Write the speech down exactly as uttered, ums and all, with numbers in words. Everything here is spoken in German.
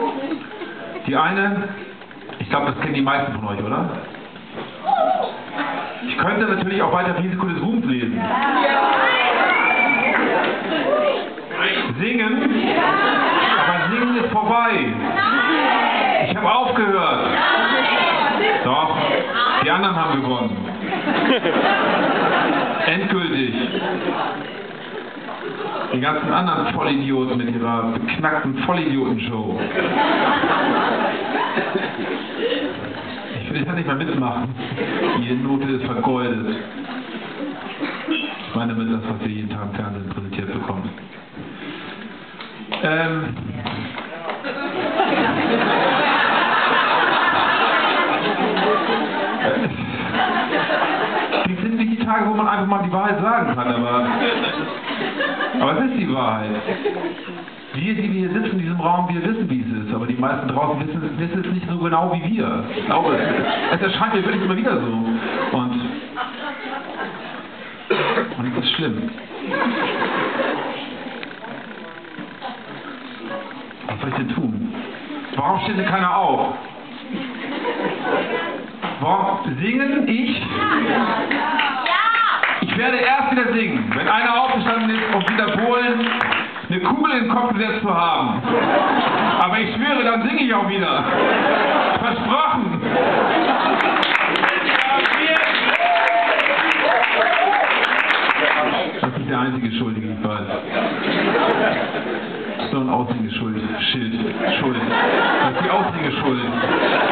Die eine, ich glaube, das kennen die meisten von euch, oder? Ich könnte natürlich auch weiter Risiko des Ruhms lesen. Singen, aber Singen ist vorbei. Ich habe aufgehört. Doch, die anderen haben gewonnen. Endgültig. Die ganzen anderen Vollidioten mit ihrer beknackten Vollidiotenshow. Ich will das nicht mehr mitmachen. Die Note ist vergoldet. Ich meine mit das, was wir jeden Tag im Fernsehen präsentiert bekommen. Ähm... Die sind nicht die Tage, wo man einfach mal die Wahrheit sagen kann, aber... Aber es ist die Wahrheit. Wir, die wir hier sitzen in diesem Raum, wir wissen, wie es ist, aber die meisten draußen wissen, wissen es nicht so genau wie wir. Ich glaube, es, es erscheint mir wirklich immer wieder so. Und, und es ist schlimm. Was soll ich denn tun? Warum steht denn keiner auf? Warum singen ich? Ich werde erst wieder singen, wenn einer aufgestanden ist, um wieder Polen eine Kugel in den Kopf gesetzt zu haben. Aber ich schwöre, dann singe ich auch wieder. Versprochen! Das ist nicht der einzige Schuldige, ich weiß. Das ist nur ein Aushängeschild. Schuld. Das ist die Aushängeschuld.